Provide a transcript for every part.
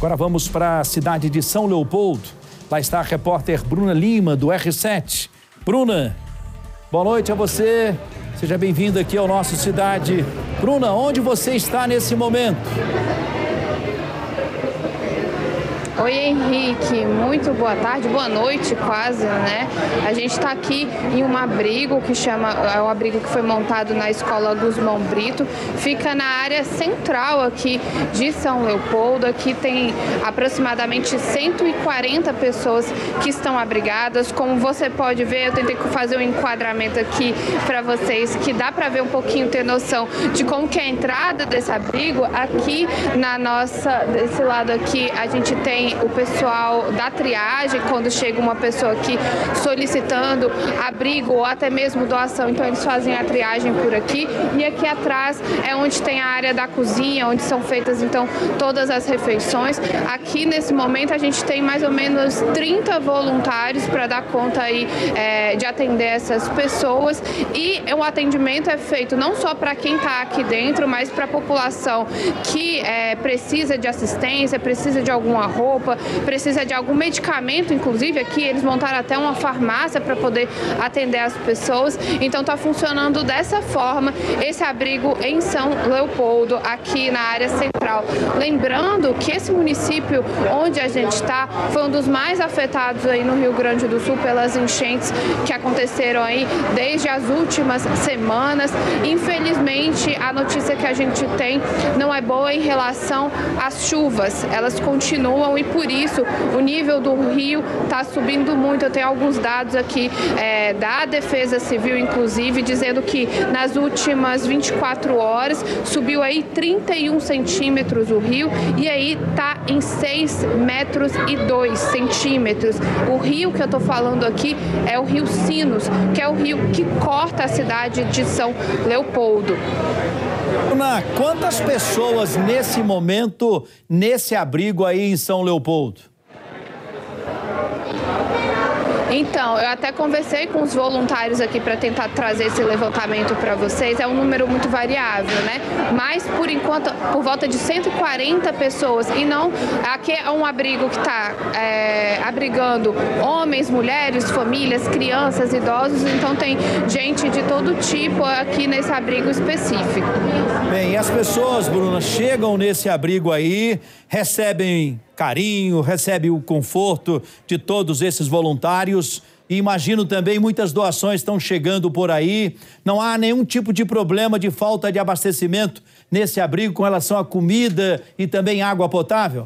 Agora vamos para a cidade de São Leopoldo. Lá está a repórter Bruna Lima, do R7. Bruna, boa noite a você. Seja bem-vinda aqui ao nosso Cidade. Bruna, onde você está nesse momento? Oi, Henrique, muito boa tarde, boa noite quase, né? A gente está aqui em um abrigo que é o abrigo que foi montado na Escola Guzmão Brito, fica na área central aqui de São Leopoldo. Aqui tem aproximadamente 140 pessoas que estão abrigadas. Como você pode ver, eu tentei fazer um enquadramento aqui para vocês, que dá para ver um pouquinho, ter noção de como que é a entrada desse abrigo. Aqui desse lado aqui, a gente tem o pessoal da triagem, quando chega uma pessoa aqui solicitando abrigo ou até mesmo doação, então eles fazem a triagem por aqui. E aqui atrás é onde tem a área da cozinha, onde são feitas então todas as refeições. Aqui nesse momento a gente tem mais ou menos 30 voluntários para dar conta aí de atender essas pessoas, e o atendimento é feito não só para quem está aqui dentro, mas para a população que precisa de assistência, precisa de alguma roupa, precisa de algum medicamento. Inclusive aqui eles montaram até uma farmácia para poder atender as pessoas. Então está funcionando dessa forma esse abrigo em São Leopoldo, aqui na área central. Lembrando que esse município onde a gente está foi um dos mais afetados aí no Rio Grande do Sul pelas enchentes que aconteceram aí desde as últimas semanas. Infelizmente, a notícia que a gente tem não é boa em relação às chuvas. Elas continuam e por isso o nível do rio está subindo muito. Eu tenho alguns dados aqui da Defesa Civil, inclusive, dizendo que nas últimas 24 horas subiu aí 31 centímetros o rio, e aí está em 6,2 metros. O rio que eu estou falando aqui é o Rio Sinos, que é o rio que corta a cidade de São Leopoldo. Bruna, quantas pessoas nesse momento, nesse abrigo aí em São Leopoldo? Então, eu até conversei com os voluntários aqui para tentar trazer esse levantamento para vocês. É um número muito variável, né? Mas, por enquanto, por volta de 140 pessoas. E não, aqui é um abrigo que está abrigando homens, mulheres, famílias, crianças, idosos. Então, tem gente de todo tipo aqui nesse abrigo específico. Bem, as pessoas, Bruna, chegam nesse abrigo aí, recebem carinho, recebem o conforto de todos esses voluntários, e imagino também muitas doações estão chegando por aí. Não há nenhum tipo de problema de falta de abastecimento nesse abrigo com relação à comida e também água potável?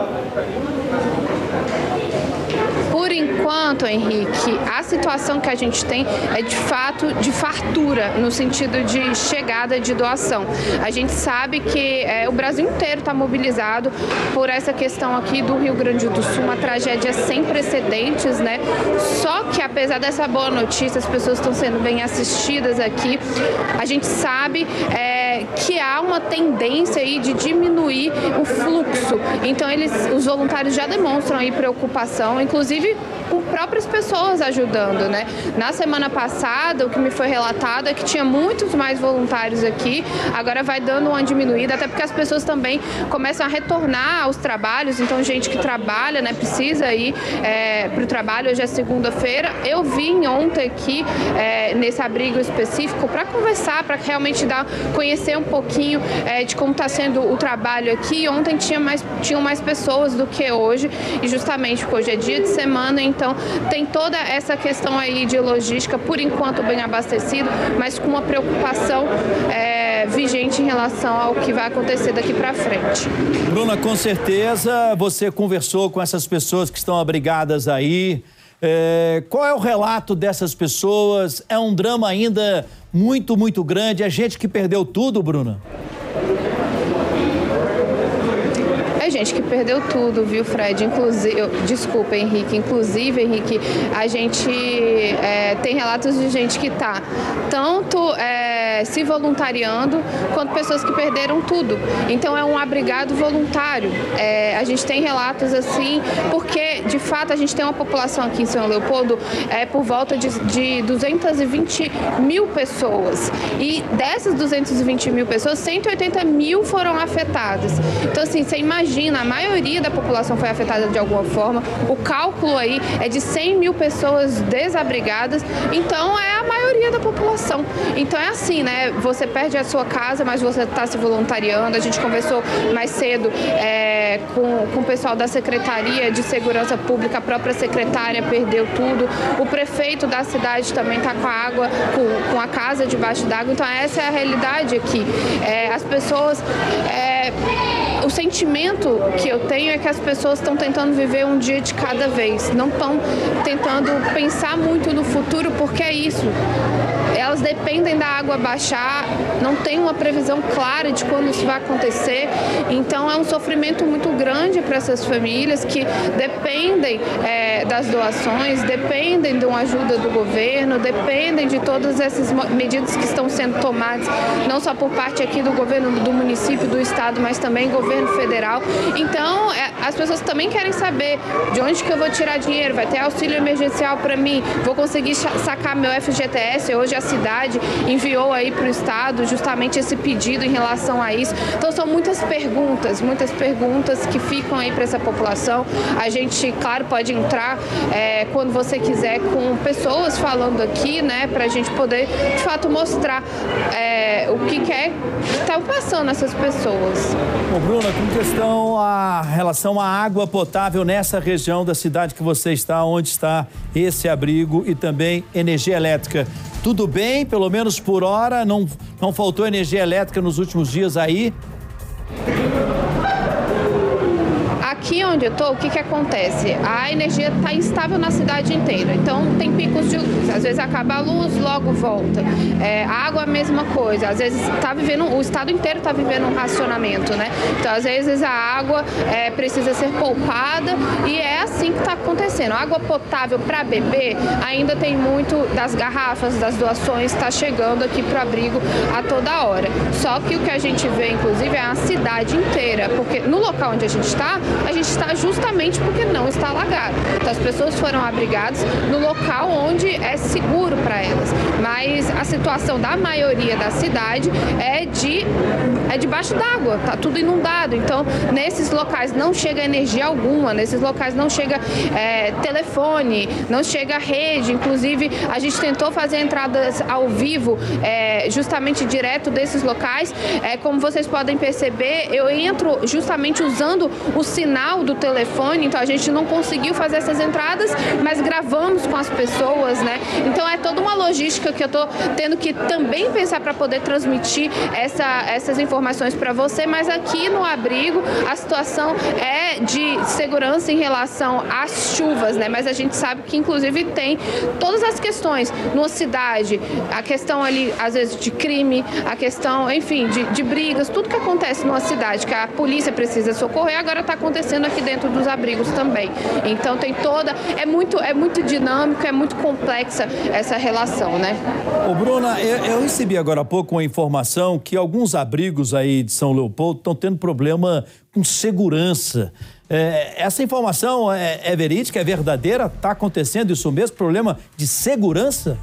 Por enquanto, Henrique, a situação que a gente tem é de fato de fartura, no sentido de chegada de doação. A gente sabe que o Brasil inteiro está mobilizado por essa questão aqui do Rio Grande do Sul, uma tragédia sem precedentes, né? Só que, apesar dessa boa notícia, as pessoas estão sendo bem assistidas aqui. A gente sabe que há uma tendência aí de diminuir o fluxo. Então, os voluntários já demonstram aí preocupação, inclusive com próprias pessoas ajudando, né? Na semana passada, o que me foi relatado é que tinha muitos mais voluntários aqui. Agora vai dando uma diminuída, até porque as pessoas também começam a retornar aos trabalhos. Então, gente que trabalha, né, precisa ir para o trabalho. Hoje é segunda-feira. Eu vim ontem aqui nesse abrigo específico para conversar, para realmente conhecer um pouquinho de como está sendo o trabalho aqui. Ontem tinham mais pessoas do que hoje, e justamente porque hoje é dia de semana, então tem toda essa questão aí de logística, por enquanto bem abastecido, mas com uma preocupação vigente em relação ao que vai acontecer daqui para frente. Bruna, com certeza você conversou com essas pessoas que estão abrigadas aí. Qual é o relato dessas pessoas? É um drama ainda muito, muito grande. É gente que perdeu tudo, Bruna? É gente que perdeu tudo, viu, Fred? Desculpa, Henrique. Inclusive, Henrique, a gente tem relatos de gente que está tanto se voluntariando, quanto pessoas que perderam tudo. Então, é um abrigado voluntário. A gente tem relatos assim, porque, de fato, a gente tem uma população aqui em São Leopoldo por volta de 220 mil pessoas. E dessas 220 mil pessoas, 180 mil foram afetadas. Então, assim, você imagina imagina, a maioria da população foi afetada de alguma forma. O cálculo aí é de 100 mil pessoas desabrigadas, então é a maioria da população. Então é assim, né? Você perde a sua casa, mas você está se voluntariando. A gente conversou mais cedo com o pessoal da Secretaria de Segurança Pública, a própria secretária perdeu tudo. O prefeito da cidade também está com a água, com a casa debaixo d'água. Então essa é a realidade aqui. As pessoas... O sentimento que eu tenho é que as pessoas estão tentando viver um dia de cada vez, não estão tentando pensar muito no futuro, porque é isso. Elas dependem da água baixar, não tem uma previsão clara de quando isso vai acontecer. Então é um sofrimento muito grande para essas famílias que dependem das doações, dependem de uma ajuda do governo, dependem de todas essas medidas que estão sendo tomadas, não só por parte aqui do governo do município, do estado, mas também governo federal. Então as pessoas também querem saber de onde que eu vou tirar dinheiro, vai ter auxílio emergencial para mim, vou conseguir sacar meu FGTS. Hoje a cidade enviou aí para o estado justamente esse pedido em relação a isso. Então são muitas perguntas que ficam aí para essa população. A gente, claro, pode entrar quando você quiser com pessoas falando aqui, né, para a gente poder de fato mostrar o que está passando essas pessoas. Bom, Bruna, com questão a relação à água potável nessa região da cidade que você está, onde está esse abrigo, e também energia elétrica. Tudo bem, pelo menos por hora? Não faltou energia elétrica nos últimos dias aí? Aqui onde eu estou, o que acontece? A energia está instável na cidade inteira, então tem picos de luz. Às vezes acaba a luz, logo volta. A água, a mesma coisa. Às vezes o estado inteiro está vivendo um racionamento, né? Então, às vezes a água precisa ser poupada e é assim que está acontecendo. A água potável para beber ainda tem muito das garrafas, das doações, está chegando aqui para o abrigo a toda hora. Só que o que a gente vê, inclusive, é a cidade inteira, porque no local onde a gente está justamente porque não está alagado. Então as pessoas foram abrigadas no local onde é seguro para elas. Mas a situação da maioria da cidade é debaixo d'água, tá tudo inundado. Então nesses locais não chega energia alguma, nesses locais não chega telefone, não chega rede. Inclusive a gente tentou fazer entradas ao vivo justamente direto desses locais. Como vocês podem perceber, eu entro justamente usando o sinal do telefone, então a gente não conseguiu fazer essas entradas, mas gravamos com as pessoas, né? Então é toda uma logística que eu tô tendo que também pensar para poder transmitir essas informações para você, mas aqui no abrigo a situação é de segurança em relação às chuvas, né? Mas a gente sabe que inclusive tem todas as questões numa cidade, a questão ali às vezes de crime, a questão, enfim, de brigas, tudo que acontece numa cidade que a polícia precisa socorrer, agora está acontecendo aqui dentro dos abrigos também. Então tem é muito dinâmico, é muito complexa essa relação, né? Ô Bruna, eu recebi agora há pouco uma informação que alguns abrigos aí de São Leopoldo estão tendo problema com segurança. Essa informação é verídica, é verdadeira? Está acontecendo isso mesmo? Problema de segurança?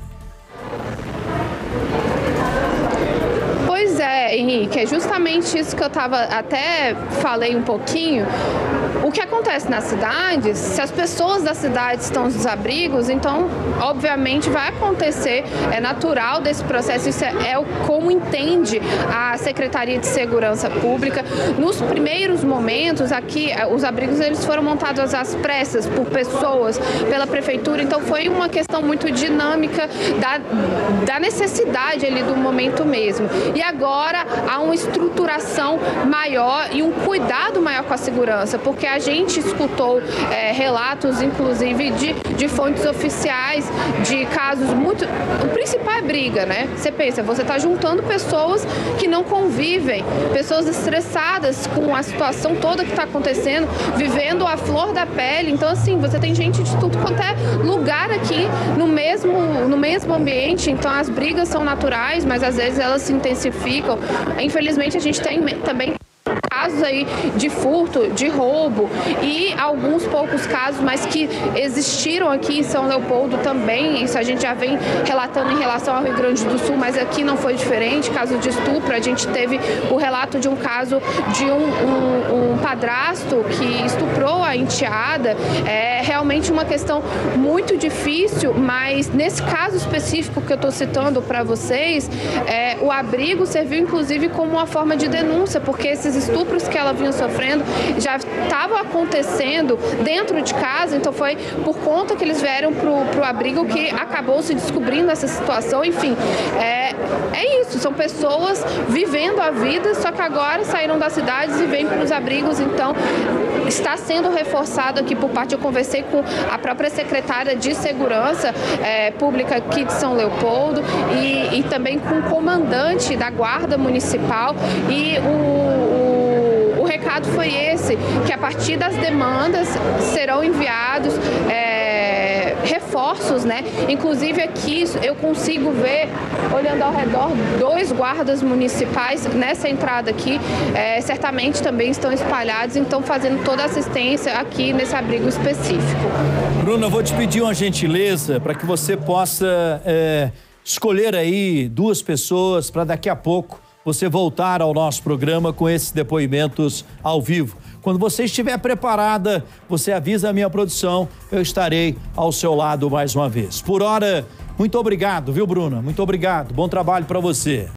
Pois é, Henrique, é justamente isso que eu falei um pouquinho. O que acontece nas cidades, se as pessoas da cidade estão nos abrigos, então, obviamente, vai acontecer, é natural desse processo, isso como entende a Secretaria de Segurança Pública. Nos primeiros momentos, aqui, os abrigos eles foram montados às pressas por pessoas, pela prefeitura, então foi uma questão muito dinâmica da necessidade ali do momento mesmo. E agora há uma estruturação maior e um cuidado maior com a segurança, porque a gente escutou relatos, inclusive, de fontes oficiais, de casos muito... O principal é briga, né? Você pensa, você está juntando pessoas que não convivem, pessoas estressadas com a situação toda que está acontecendo, vivendo a flor da pele. Então, assim, você tem gente de tudo quanto é lugar aqui no mesmo ambiente. Então, as brigas são naturais, mas às vezes elas se intensificam. Infelizmente, a gente tem também casos aí de furto, de roubo e alguns poucos casos, mas que existiram aqui em São Leopoldo também. Isso a gente já vem relatando em relação ao Rio Grande do Sul, mas aqui não foi diferente. Caso de estupro, a gente teve o relato de um caso de um padrasto que estuprou a enteada. É realmente uma questão muito difícil, mas nesse caso específico que eu estou citando para vocês, o abrigo serviu inclusive como uma forma de denúncia, porque esses estupros que ela vinha sofrendo já estavam acontecendo dentro de casa, então foi por conta que eles vieram para o abrigo que acabou se descobrindo essa situação. Enfim, é isso, são pessoas vivendo a vida, só que agora saíram das cidades e vêm para os abrigos. Então está sendo reforçado aqui por parte, eu conversei com a própria secretária de Segurança Pública aqui de São Leopoldo e também com o comandante da Guarda Municipal, e o recado foi esse, que a partir das demandas serão enviados reforços, né? Inclusive aqui eu consigo ver, olhando ao redor, 2 guardas municipais nessa entrada aqui, certamente também estão espalhados, então fazendo toda a assistência aqui nesse abrigo específico. Bruna, eu vou te pedir uma gentileza para que você possa escolher aí 2 pessoas para daqui a pouco você voltar ao nosso programa com esses depoimentos ao vivo. Quando você estiver preparada, você avisa a minha produção, eu estarei ao seu lado mais uma vez. Por hora, muito obrigado, viu, Bruna? Muito obrigado. Bom trabalho para você.